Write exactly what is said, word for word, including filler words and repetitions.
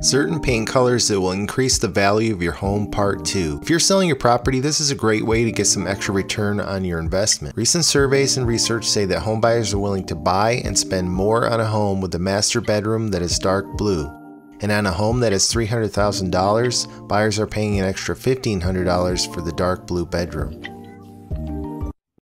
Certain paint colors that will increase the value of your home, part two. If you're selling your property, this is a great way to get some extra return on your investment. Recent surveys and research say that home buyers are willing to buy and spend more on a home with a master bedroom that is dark blue. And on a home that is three hundred thousand dollars, buyers are paying an extra fifteen hundred dollars for the dark blue bedroom.